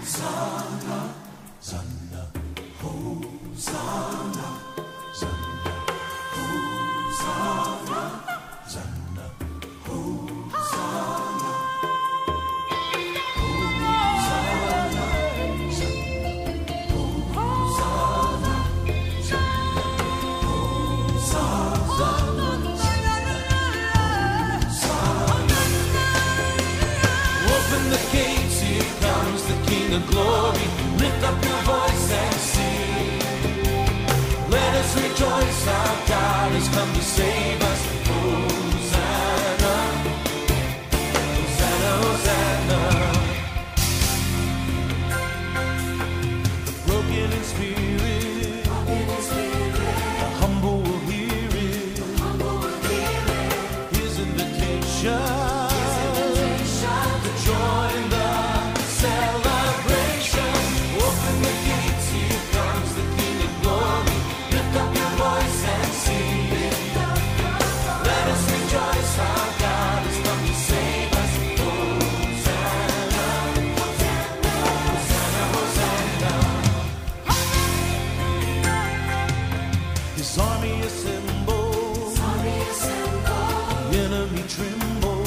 of glory, lift up your voice and sing. Let us rejoice, our God has come to save us. Hosanna, Hosanna, Hosanna. The broken in spirit, the humble will hear it. His invitation. His army assemble, the enemy tremble,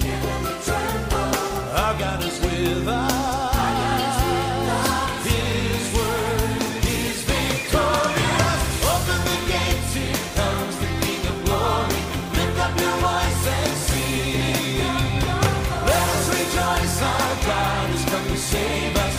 our God is with us, His word is victorious. Open the gates, here comes the King of glory, lift up your voice and sing. Let us rejoice, our God has come to save us.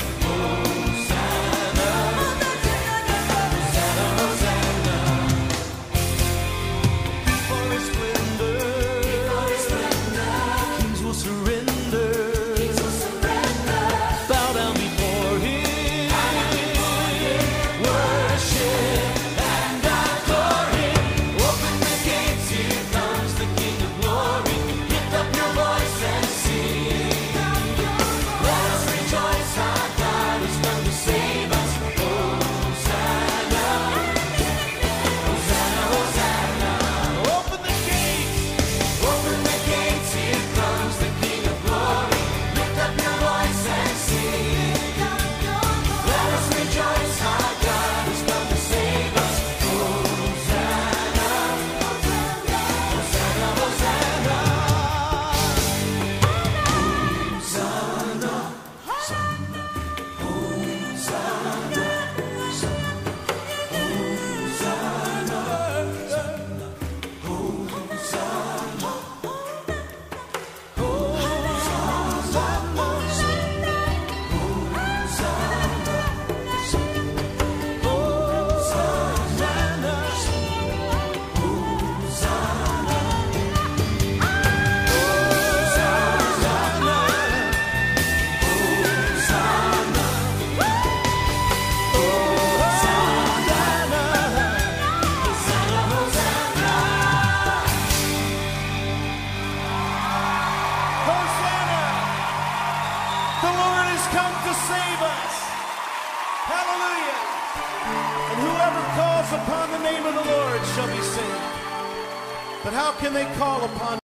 The Lord has come to save us. Hallelujah. And whoever calls upon the name of the Lord shall be saved. But how can they call upon